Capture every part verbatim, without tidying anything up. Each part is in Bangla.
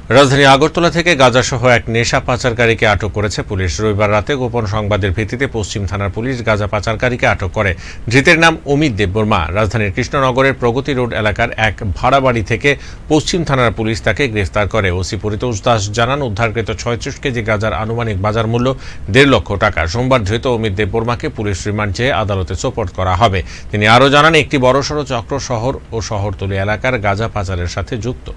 রাজধানী আগরতলা থেকে গাঁজাসহ এক নেশা পাচারকারীকে আটক করেছে পুলিশ। রবিবার রাতে গোপন সংবাদের ভিত্তিতে পশ্চিম থানার পুলিশ গাঁজা পাচারকারীকে আটক করে। ধৃতের নাম অমিত দেববর্মা। রাজধানীর কৃষ্ণনগরের প্রগতি রোড এলাকার এক ভাড়া বাড়ি থেকে পশ্চিম থানার পুলিশ তাকে গ্রেফতার করে। ওসি পরিতোষ দাস জানান, উদ্ধারকৃত ছয়ত্রিশ কেজি গাঁজার আনুমানিক বাজার মূল্য দেড় লক্ষ টাকা। সোমবার ধৃত অমিত দেববর্মাকে পুলিশ রিমান্ড চেয়ে আদালতে সোপর্দ করা হবে। তিনি আরও জানান, একটি বড়সড় চক্র শহর ও শহরতলি এলাকার গাঁজা পাচারের সাথে যুক্ত।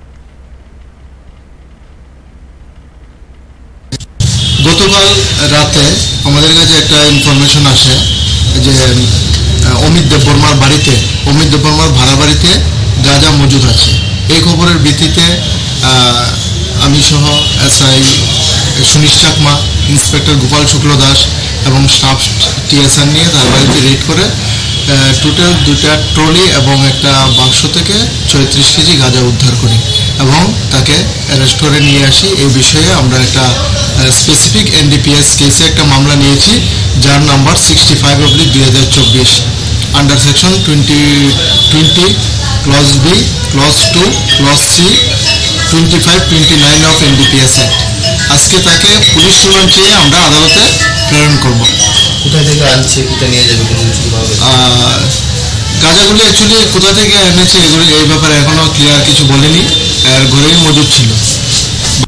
গতকাল রাতে আমাদের কাছে একটা ইনফরমেশন আসে যে অমিত দেববর্মার বাড়িতে অমিত দেববর্মার ভাড়া বাড়িতে গাঁজা মজুদ আছে। এই খবরের ভিত্তিতে আমি সহ এসআই সুনীশ চাকমা, ইন্সপেক্টর গোপাল শুক্ল দাস এবং স্টাফ টিএসআর নিয়ে তার বাড়িতে রেড করে টোটাল দুটা ট্রলি এবং একটা বাক্স থেকে ছয়ত্রিশ কেজি গাঁজা উদ্ধার করি এবং তাকে অ্যারেস্ট করে নিয়ে আসি। এই বিষয়ে আমরা একটা স্পেসিফিক এনডিপিএস কেসে একটা মামলা নিয়েছি, যার নাম্বার সিক্সটি ফাইভ অব্লিক দুই হাজার চব্বিশ under section twenty twenty clause B, clause two, clause C, twenty five twenty nine of NDPS act. আজকে তাকে পুলিশ রিমান্ড চেয়ে আমরা আদালতে প্রেরণ করব। কোথা থেকে আনছে, কোথায় নিয়ে যাবে? গাঁজাগুলি অ্যাকচুয়ালি কোথা থেকে এনেছে এগুলি এই ব্যাপারে এখনো ক্লিয়ার কিছু বলেনি, এর ঘরেই মজুদ ছিল।